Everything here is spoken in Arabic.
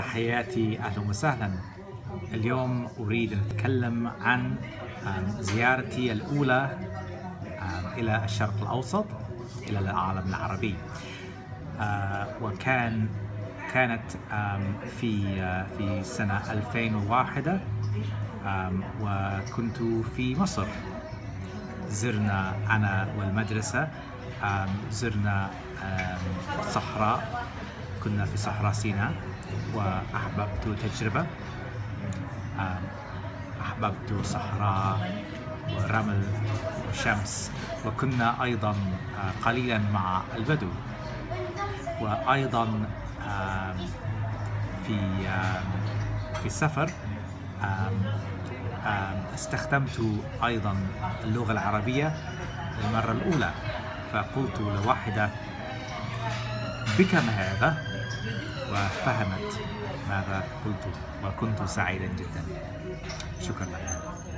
تحياتي، أهلا وسهلا. اليوم أريد أن أتكلم عن زيارتي الأولى إلى الشرق الأوسط، إلى العالم العربي. كانت في سنة 2001، وكنت في مصر. زرنا أنا والمدرسة، زرنا الصحراء، كنا في صحراء سيناء، وأحببت التجربة. أحببت صحراء ورمل وشمس، وكنا أيضا قليلا مع البدو. وأيضا في السفر استخدمت أيضا اللغة العربية للمرة الأولى، فقلت لواحدة: بكم هذا؟ وفهمت ماذا قلت، وكنت سعيدا جدا. شكرا لك.